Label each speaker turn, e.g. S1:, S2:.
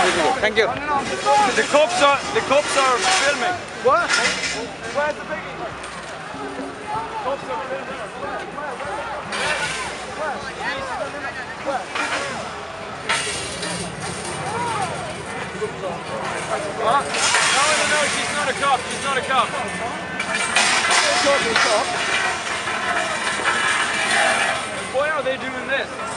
S1: Thank you.
S2: The cups are filming.
S1: What?
S2: Where's the biggie? Cups are filming. What? No, she's not a cop. She's not a cop. Why are they doing this?